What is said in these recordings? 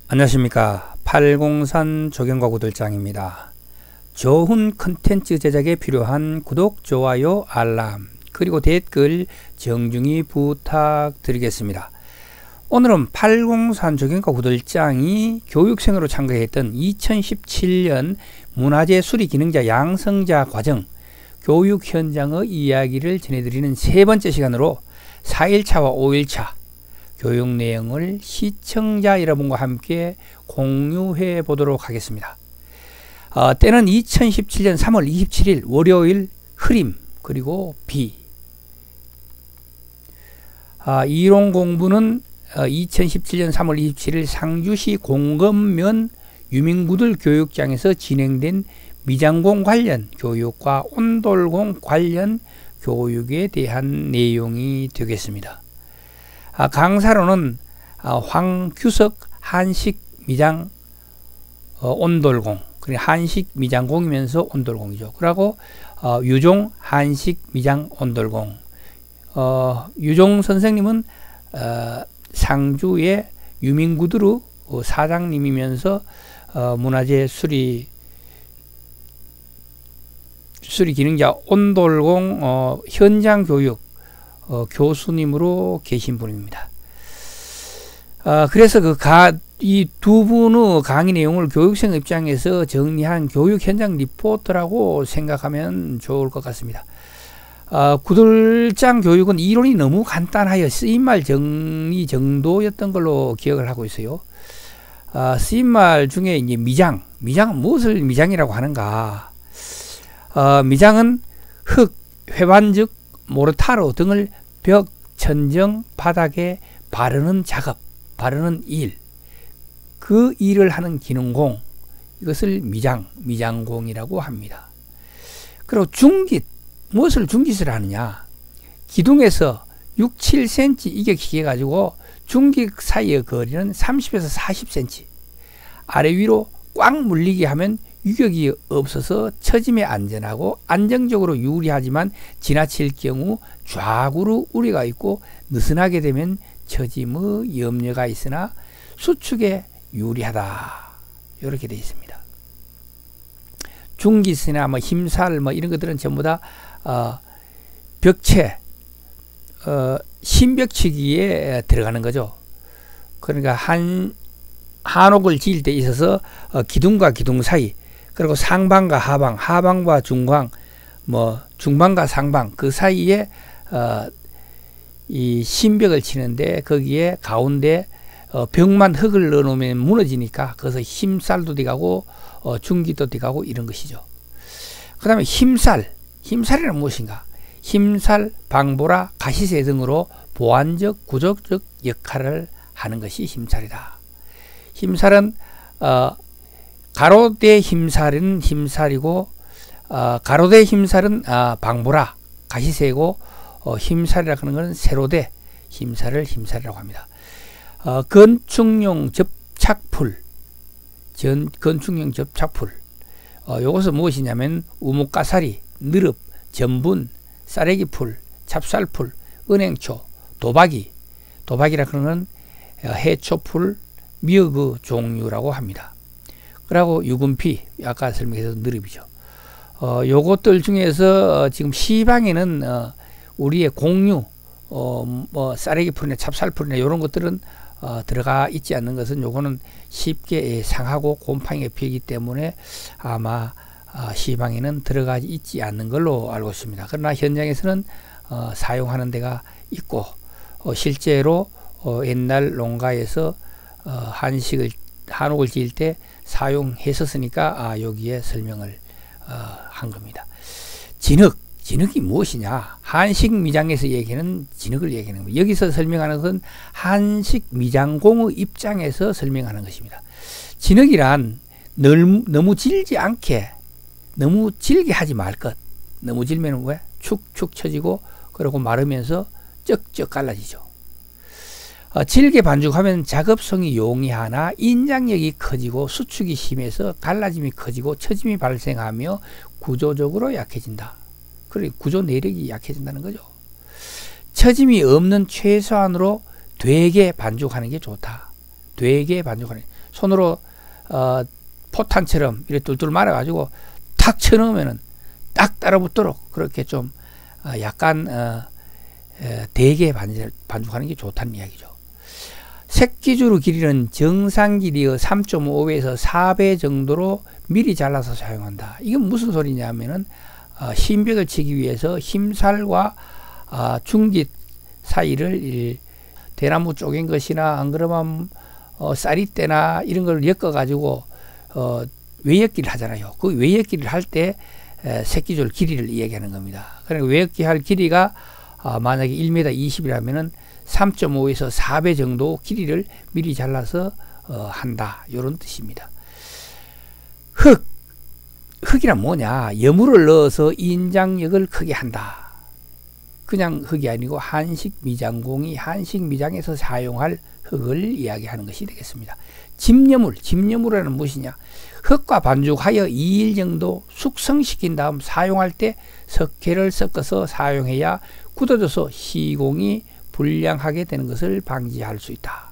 안녕하십니까. 팔공산 조경과 구들장입니다. 좋은 컨텐츠 제작에 필요한 구독, 좋아요, 알람, 그리고 댓글 정중히 부탁드리겠습니다. 오늘은 팔공산 조경과 구들장이 교육생으로 참가했던 2017년 문화재 수리 기능자 양성자 과정 교육 현장의 이야기를 전해드리는 세 번째 시간으로 4일차와 5일차 교육 내용을 시청자 여러분과 함께 공유해 보도록 하겠습니다. 때는 2017년 3월 27일 월요일 흐림 그리고 비. 이론 공부는 2017년 3월 27일 상주시 공검면 유민구들 교육장에서 진행된 미장공 관련 교육과 온돌공 관련 교육에 대한 내용이 되겠습니다. 강사로는 황규석 한식미장 온돌공, 한식미장공이면서 온돌공이죠. 그리고 유종 한식미장 온돌공. 유종 선생님은 상주의 유민구드루 사장님이면서 문화재 수리 기능자 온돌공 현장 교육 교수님으로 계신 분입니다. 그래서 이 두 분의 강의 내용을 교육생 입장에서 정리한 교육 현장 리포트라고 생각하면 좋을 것 같습니다. 구들장 교육은 이론이 너무 간단하여 쓰임말 정리 정도였던 걸로 기억을 하고 있어요. 쓰임말 중에 이제 미장은 무엇을 미장이라고 하는가? 미장은 흙, 회반즉 모르타르 등을 벽, 천정, 바닥에 바르는 작업, 바르는 일, 그 일을 하는 기능공, 이것을 미장공이라고 합니다. 그리고 중깃, 무엇을 중깃을 하느냐? 기둥에서 6, 7cm 이격시켜 가지고 중깃 사이의 거리는 30에서 40cm, 아래 위로 꽉 물리게 하면 유격이 없어서 처짐에 안전하고 안정적으로 유리하지만 지나칠 경우 좌우로 우리가 있고 느슨하게 되면 처짐의 염려가 있으나 수축에 유리하다. 이렇게 되어 있습니다. 중기스나 힘살 이런 것들은 전부 다 벽체 신벽치기에 들어가는 거죠. 그러니까 한옥을 지을 때 있어서 기둥과 기둥 사이, 그리고 상방과 하방, 하방과 중방, 중방과 상방 그 사이에 이 신벽을 치는데 거기에 가운데 벽만 흙을 넣어놓으면 무너지니까 거기서 힘살도 들어가고 중기도 들어가고 이런 것이죠. 그 다음에 힘살이란 무엇인가? 힘살, 방보라, 가시새 등으로 보완적, 구조적 역할을 하는 것이 힘살이다. 힘살은 가로대 힘살은 힘살이고 가로대 힘살은 방보라, 가시새고 힘살이라고 하는 것은 세로대 힘살을 힘살이라고 합니다. 건축용 접착풀, 건축용 접착풀, 이것은 무엇이냐면 우뭇가사리, 느릅, 전분, 쌀래기풀, 찹쌀풀, 은행초, 도박이라고 하는 해초풀, 미역의 종류라고 합니다. 그리고 유금피, 아까 설명해서 느릅이죠. 요것들 중에서 지금 시방에는 우리의 공유, 쌀래기풀이나 찹쌀풀이나 이런 것들은 들어가 있지 않는 것은 요거는 쉽게 상하고 곰팡이가 피기 때문에 아마 시방에는 들어가 있지 않는 걸로 알고 있습니다. 그러나 현장에서는 사용하는 데가 있고 실제로 옛날 농가에서 한옥을 지을 때 사용했었으니까 여기에 설명을 한 겁니다. 진흙이 무엇이냐? 한식 미장에서 얘기하는 진흙을 얘기하는 겁니다. 여기서 설명하는 것은 한식 미장공의 입장에서 설명하는 것입니다. 진흙이란 너무 질지 않게, 너무 질게 하지 말 것. 너무 질면 왜? 축축 처지고 그리고 마르면서 쩍쩍 갈라지죠. 질게 반죽하면 작업성이 용이하나 인장력이 커지고 수축이 심해서 갈라짐이 커지고 처짐이 발생하며 구조적으로 약해진다. 그리고 구조 내력이 약해진다는 거죠. 처짐이 없는 최소한으로 되게 반죽하는 게 좋다. 되게 반죽하는 손으로 포탄처럼 이렇게 뚫뚫 말아가지고 탁 쳐넣으면은 딱 따라붙도록 그렇게 좀 약간 대게 반죽하는 게 좋다는 이야기죠. 새끼주로 길이는 정상 길이의 3.5배에서 4배 정도로 미리 잘라서 사용한다. 이건 무슨 소리냐면은 신벽을 치기 위해서 힘살과 중짓 사이를 대나무 쪼갠 것이나 안 그러면 쌀이대나 이런 걸 엮어 가지고 외역기를 하잖아요. 그 외역기를 할 때 새끼줄 길이를 이야기하는 겁니다. 그러니까 외역기 할 길이가 만약에 1m 20이라면은 3.5에서 4배 정도 길이를 미리 잘라서 한다. 이런 뜻입니다. 흙이란 뭐냐? 여물을 넣어서 인장력을 크게 한다. 그냥 흙이 아니고 한식 미장공이 한식 미장에서 사용할 흙을 이야기하는 것이 되겠습니다. 집여물이라는 무엇이냐? 흙과 반죽하여 2일 정도 숙성시킨 다음 사용할 때 석회를 섞어서 사용해야 굳어져서 시공이 불량하게 되는 것을 방지할 수 있다.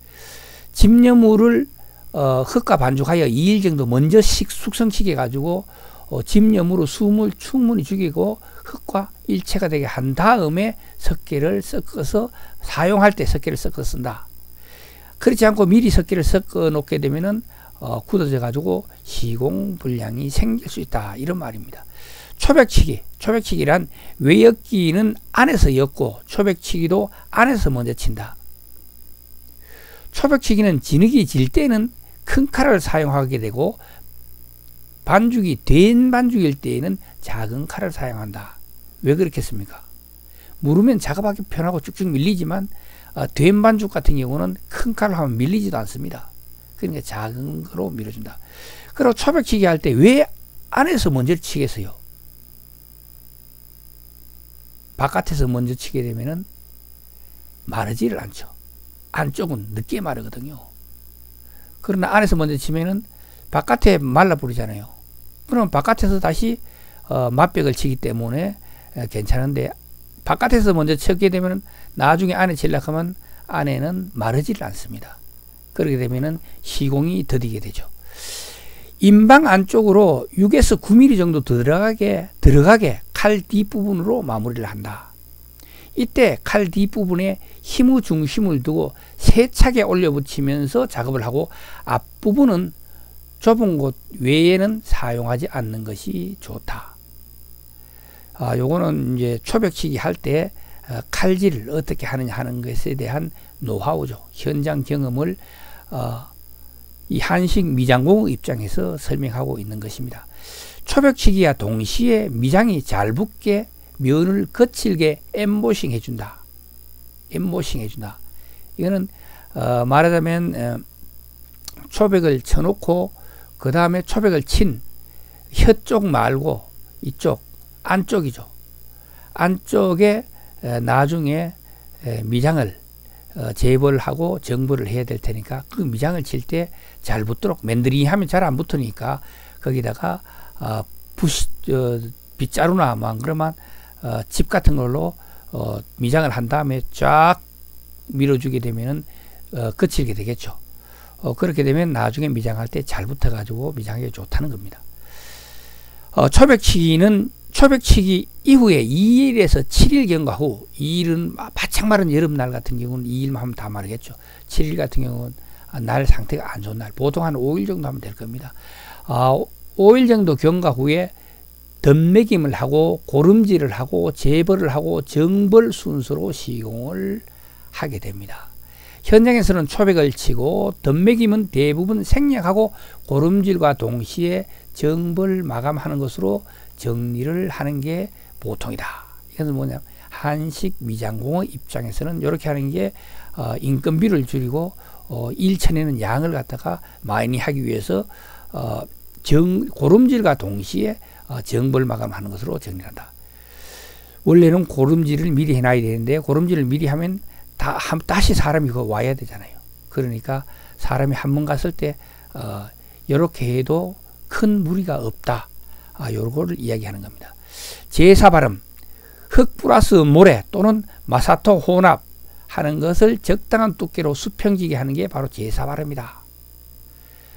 집여물을 흙과 반죽하여 2일 정도 먼저 숙성시켜 가지고 집여물로 숨을 충분히 죽이고 흙과 일체가 되게 한 다음에 석회를 섞어서 사용할 때 석회를 섞어 쓴다. 그렇지 않고 미리 석회를 섞어 놓게 되면은 굳어져 가지고 시공 불량이 생길 수 있다. 이런 말입니다. 초백치기란 외역기는 안에서 엮고 초백치기도 안에서 먼저 친다. 초백치기는 진흙이 질 때는 큰 칼을 사용하게 되고 반죽이 된 반죽일 때에는 작은 칼을 사용한다. 왜 그렇겠습니까? 무르면 작업하기 편하고 쭉쭉 밀리지만 된 반죽 같은 경우는 큰 칼을 하면 밀리지도 않습니다. 그러니까 작은 거로 밀어준다. 그리고 초백치기 할 때 왜 안에서 먼저 치겠어요? 바깥에서 먼저 치게 되면은 마르지를 않죠. 안쪽은 늦게 마르거든요. 그러나 안에서 먼저 치면은 바깥에 말라버리잖아요. 그럼 바깥에서 다시 맞벽을 치기 때문에 괜찮은데 바깥에서 먼저 치게 되면 나중에 안에 치려고 하면 안에는 마르지를 않습니다. 그렇게 되면은 시공이 더디게 되죠. 인방 안쪽으로 6에서 9mm 정도 들어가게 칼 뒷부분으로 마무리를 한다. 이때 칼 뒷부분에 힘의 중심을 두고 세차게 올려 붙이면서 작업을 하고 앞부분은 좁은 곳 외에는 사용하지 않는 것이 좋다. 요거는 이제 초백치기 할 때 칼질을 어떻게 하느냐 하는 것에 대한 노하우죠. 현장 경험을 이 한식 미장공 입장에서 설명하고 있는 것입니다. 초백치기와 동시에 미장이 잘 붙게 면을 거칠게 엠보싱 해준다. 이거는 말하자면 초백을 쳐놓고 그 다음에 초백을 친 혀쪽 말고 이쪽 안쪽이죠. 안쪽에 나중에 미장을 제벌을 하고 정벌을 해야 될 테니까 그 미장을 칠 때 잘 붙도록 맨들이 하면 잘 안 붙으니까 거기다가 빗자루나 뭐 그러면 집 같은 걸로 미장을 한 다음에 쫙 밀어주게 되면은 거칠게 되겠죠. 그렇게 되면 나중에 미장할 때 잘 붙어가지고 미장하기 좋다는 겁니다. 초백치기 이후에 2일에서 7일 경과 후 2일은 바짝 마른 여름날 같은 경우는 2일만 하면 다 마르겠죠. 7일 같은 경우는 날 상태가 안 좋은 날 보통 한 5일 정도 하면 될 겁니다. 5일 정도 경과 후에 덧매김을 하고 고름질을 하고 재벌을 하고 정벌 순서로 시공을 하게 됩니다. 현장에서는 초백을 치고 덧매김은 대부분 생략하고 고름질과 동시에 정벌 마감하는 것으로 정리를 하는 게 보통이다. 이것은 뭐냐면 한식 미장공의 입장에서는 이렇게 하는 게 인건비를 줄이고 일천에는 양을 갖다가 많이 하기 위해서 고름질과 동시에 정벌 마감하는 것으로 정리한다. 원래는 고름질을 미리 해놔야 되는데 고름질을 미리 하면 다시 사람이 와야 되잖아요. 그러니까 사람이 한 번 갔을 때 이렇게 해도 큰 무리가 없다. 요거를 이야기하는 겁니다. 제사 발음, 흙 플러스 모래 또는 마사토 혼합 하는 것을 적당한 두께로 수평지게 하는 게 바로 제사 발음이다.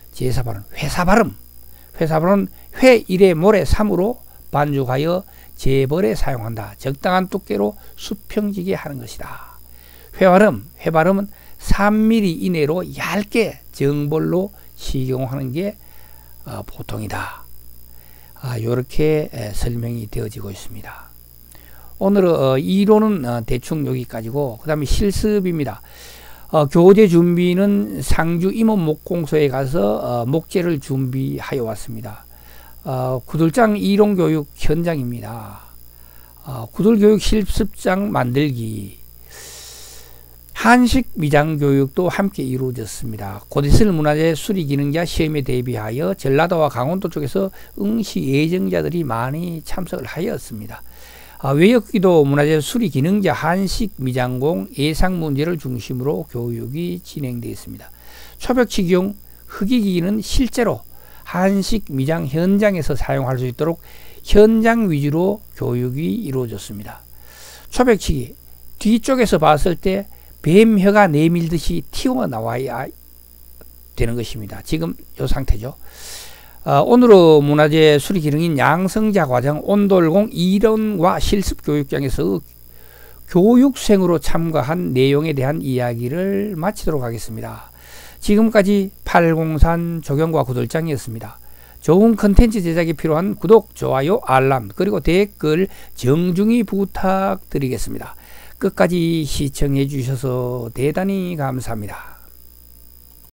제4 발음 회사 발음. 회사 발음은 회 1에 모래 3으로 반죽하여 재벌에 사용한다. 적당한 두께로 수평지게 하는 것이다. 회 발음은 3mm 이내로 얇게 정벌로 식용하는 게 보통이다. 이렇게 설명이 되어지고 있습니다. 오늘은 이론은 대충 여기까지고 그 다음에 실습입니다. 교재 준비는 상주 임원 목공소에 가서 목재를 준비하여 왔습니다. 구들장 이론교육 현장입니다. 구들교육 실습장 만들기, 한식 미장교육도 함께 이루어졌습니다. 고대슬 문화재 수리기능자 시험에 대비하여 전라도와 강원도 쪽에서 응시 예정자들이 많이 참석을 하였습니다. 외역기도 문화재 수리기능자 한식 미장공 예상문제를 중심으로 교육이 진행되었습니다. 초벽치기용 흑기기는 실제로 한식 미장 현장에서 사용할 수 있도록 현장 위주로 교육이 이루어졌습니다. 초벽치기 뒤쪽에서 봤을 때 뱀혀가 내밀듯이 튀어나와야 되는 것입니다. 지금 이 상태죠. 오늘의 문화재 수리 기능인 양성자 과정 온돌공 이론과 실습 교육장에서 교육생으로 참가한 내용에 대한 이야기를 마치도록 하겠습니다. 지금까지 803 조경과 구들장이었습니다. 좋은 컨텐츠 제작에 필요한 구독, 좋아요, 알람, 그리고 댓글 정중히 부탁드리겠습니다. 끝까지 시청해 주셔서 대단히 감사합니다.